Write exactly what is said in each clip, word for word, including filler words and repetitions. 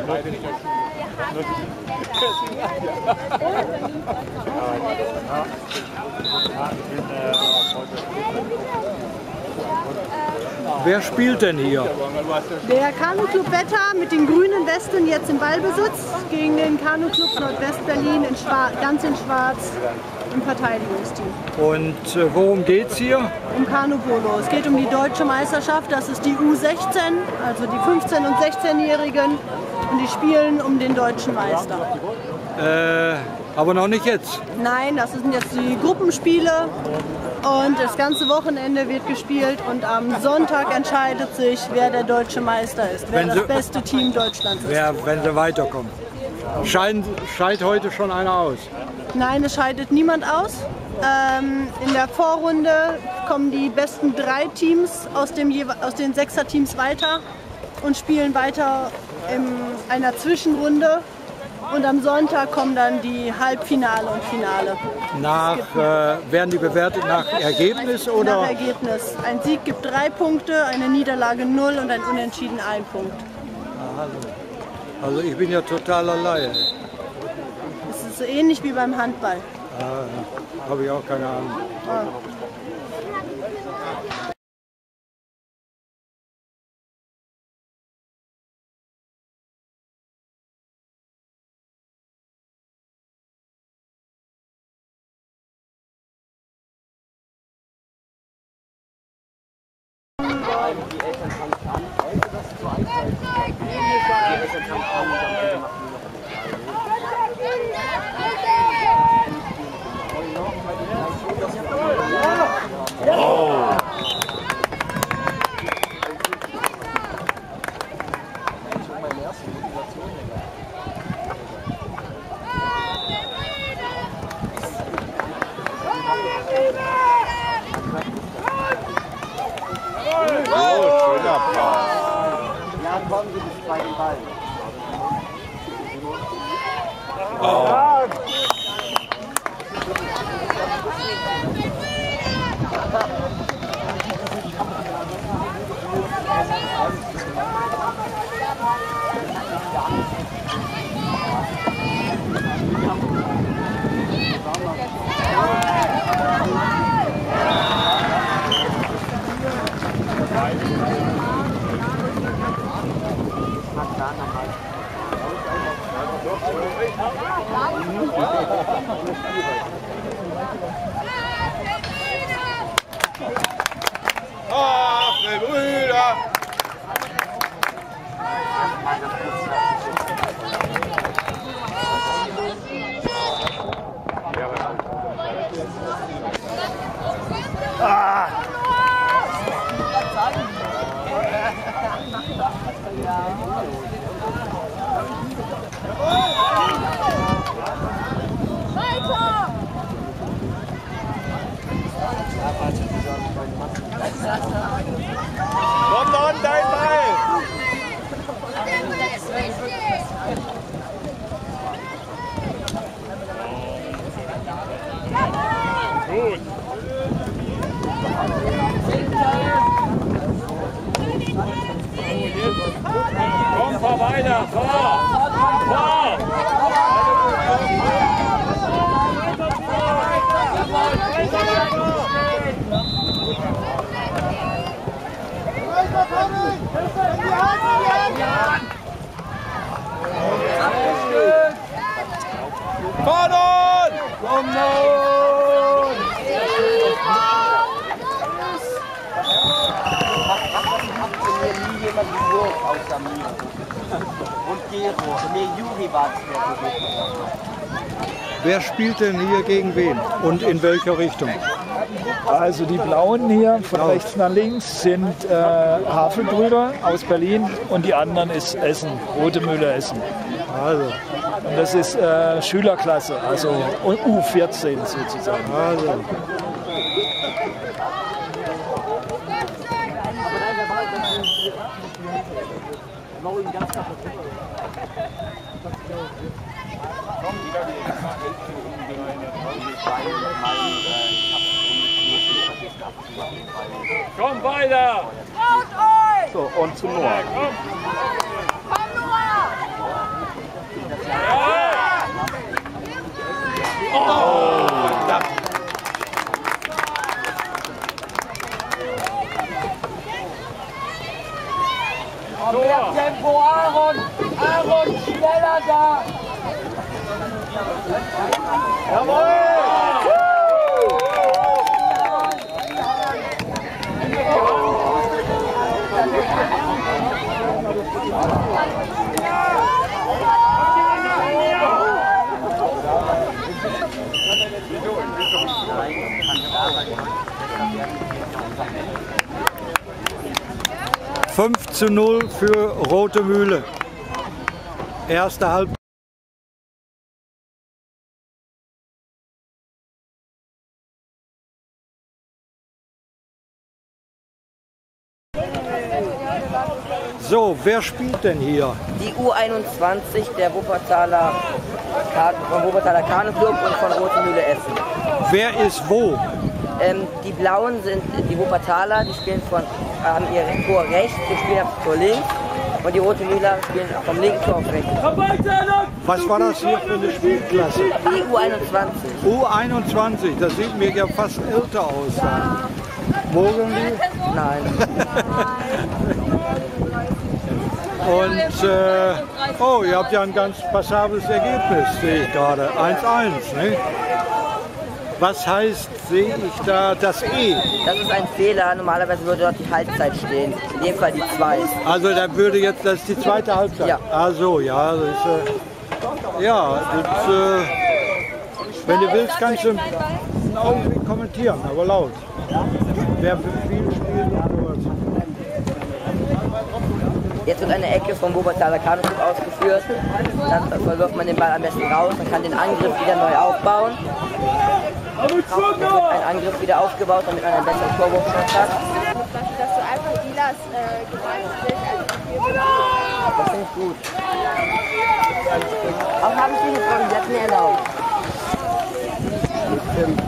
Wer spielt denn hier? Der Kanu-Club Wetter mit den grünen Westen jetzt im Ballbesitz gegen den Kanu-Club Nordwest-Berlin in ganz in Schwarz im Verteidigungsteam. Und äh, worum geht's hier? Um Kanu-Polo. Es geht um die deutsche Meisterschaft, das ist die U sechzehn, also die fünfzehn- und sechzehnjährigen, und die spielen um den deutschen Meister. Äh, aber noch nicht jetzt? Nein, das sind jetzt die Gruppenspiele. Und das ganze Wochenende wird gespielt und am Sonntag entscheidet sich, wer der deutsche Meister ist, wer wenn das sie, beste Team Deutschlands ist. Wer, wenn sie weiterkommen. Scheint, scheidet heute schon einer aus? Nein, es scheidet niemand aus. Ähm, in der Vorrunde kommen die besten drei Teams aus, dem, aus den Sechser-Teams weiter und spielen weiter in einer Zwischenrunde. Und am Sonntag kommen dann die Halbfinale und Finale. Nach, äh, werden die bewertet nach Ergebnis oder? Nach Ergebnis. Ein Sieg gibt drei Punkte, eine Niederlage null und ein Unentschieden ein Punkt. Also ich bin ja total allein. Es ist so ähnlich wie beim Handball. Äh, habe ich auch keine Ahnung. Ah. Die Eltern fangen an, heute das ist so einfach. Die Eltern fangen an, dann bitte machen wir noch oh. Ja, kommen Sie bis bei den Ball. Oh. Ach, meine Brüder! Ah! Komm dann, dein Ball! Gut! Komm, fahr weiter, fahr! Fahr! Pardon! Komm nun! Nie jemand gewurft außer mir. Und Gero. Nee, Juri war es. Wer spielt denn hier gegen wen und in welcher Richtung? Also die Blauen hier von rechts nach links sind äh, Havelbrüder aus Berlin und die anderen ist Essen, Rote Mühle Essen. Also. Und das ist äh, Schülerklasse, also U vierzehn sozusagen. Also. Komm weiter! So, und zu Noah. Komm! Komm, Noah! Mehr Tempo, Aaron! Aaron, schneller da! Jawohl! fünf zu null für Rote Mühle. Erste Halbzeit. So, wer spielt denn hier? Die U einundzwanzig der Wuppertaler, vom Wuppertaler Kanuclub und von Rote Mühle Essen. Wer ist wo? Ähm, die Blauen sind die Wuppertaler, die spielen von, haben ihr Tor rechts, die spielen auf Tor links. Und die Rote Mühler spielen vom linken Tor auf rechts. Was war das hier für eine Spielklasse? Die U einundzwanzig. U einundzwanzig, das sieht mir ja fast älter aus. Mogeln die? Nein. Und, äh, oh, ihr habt ja ein ganz passables Ergebnis, sehe ich gerade. eins eins, ne? Was heißt, sehe ich da das E? Das ist ein Fehler, normalerweise würde dort die Halbzeit stehen. In dem Fall die zwei. Also da würde jetzt, das ist die zweite Halbzeit? Ja. Ach so, ja, das ist, äh, ja, das, äh, wenn du willst, kannst du einen Augenblick kommentieren, aber laut. Wer für viel spielt und sowas. Jetzt wird eine Ecke vom Wuppertaler Kanuclub ausgeführt. Dann verwirft man den Ball am besten raus. Man kann den Angriff wieder neu aufbauen. Dann wird ein Angriff wieder aufgebaut, damit man einen besseren Torwurfschuss hat. Dass du einfach Dilas äh, gemeint bist. Das finde ich gut. Auch habe ich diese Fragen, das mir erlaubt. Stimmt.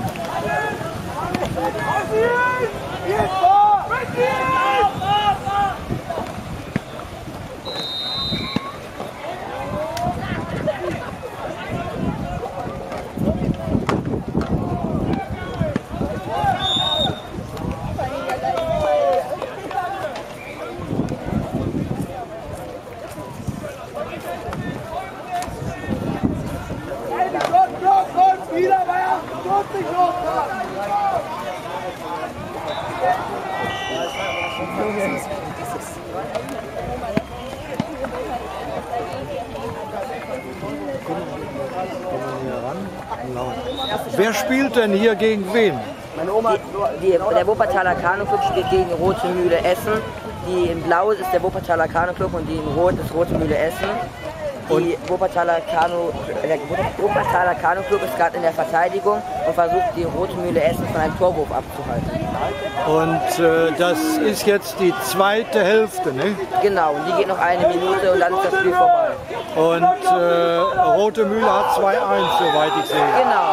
Wer spielt denn hier gegen wen? Meine Oma, die, die, der Wuppertaler Kanuclub spielt gegen Rote Mühle Essen. Die in Blau ist der Wuppertaler Kanuclub und die in Rot ist Rote Mühle Essen. Die Wuppertaler Kanu, der Wuppertaler Kanuclub ist gerade in der Verteidigung und versucht, die Rote Mühle Essen von einem Torwurf abzuhalten. Und äh, das ist jetzt die zweite Hälfte, ne? Genau, und die geht noch eine Minute und dann ist das Spiel vorbei. Und äh, Rote Mühle hat zwei eins, soweit ich sehe. Genau.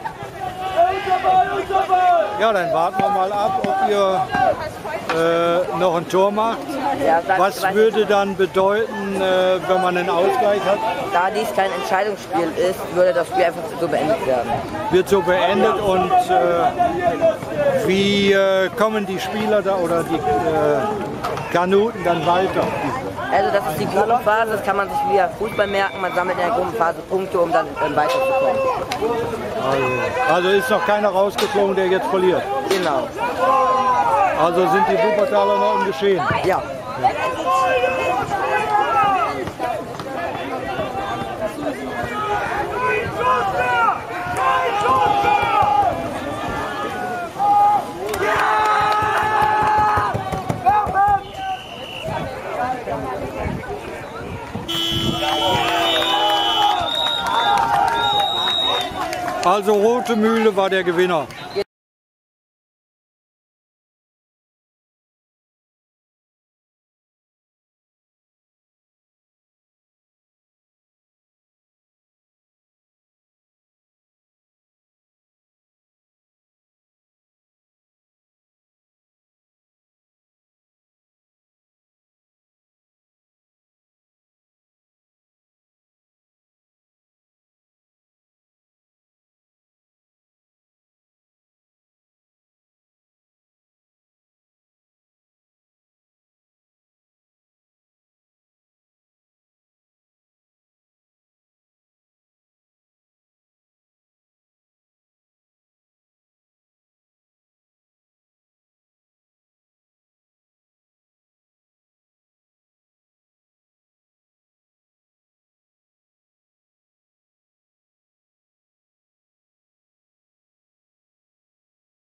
Ja, dann warten wir mal ab, ob ihr äh, noch ein Tor macht. Ja, dann, Was würde dann bedeuten, äh, wenn man einen Ausgleich hat? Da dies kein Entscheidungsspiel ist, würde das Spiel einfach so beendet werden. Wird so beendet und äh, wie äh, kommen die Spieler da oder die äh, Kanuten dann weiter? Also das ist die Gruppenphase, das kann man sich wie Fußball merken, man sammelt in der Gruppenphase Punkte, um dann ähm, weiterzukommen. Also, also ist noch keiner rausgeflogen, der jetzt verliert? Genau. Also sind die Wuppertaler noch im Geschehen? Ja. Also Rote Mühle war der Gewinner.